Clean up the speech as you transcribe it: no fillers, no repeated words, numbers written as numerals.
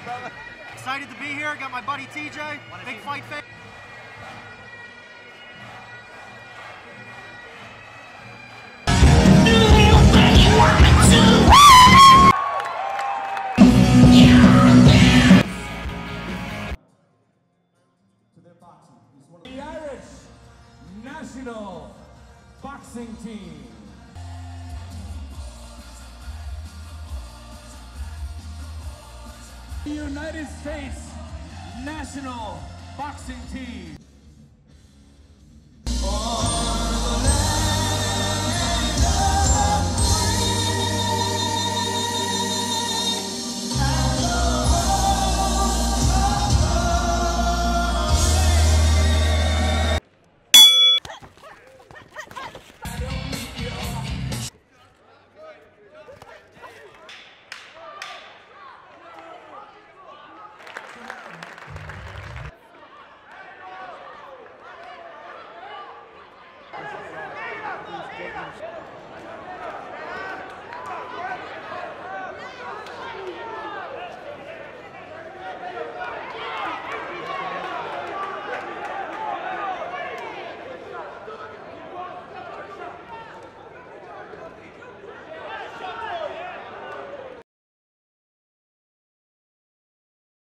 up, brother? Excited to be here. Got my buddy TJ. Big fight fan. The Irish national boxing team. The United States national boxing team.